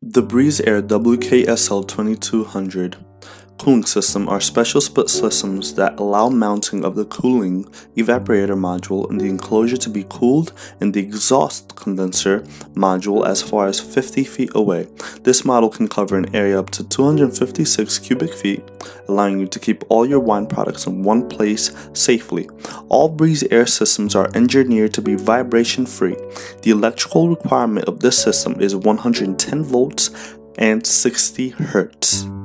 The BREEZAIRE WKSL 2200 cooling system are special split systems that allow mounting of the cooling evaporator module in the enclosure to be cooled in the exhaust condenser module as far as 50 feet away. This model can cover an area up to 256 cubic feet, allowing you to keep all your wine products in one place safely. All BREEZAIRE systems are engineered to be vibration free. The electrical requirement of this system is 110 volts and 60 hertz.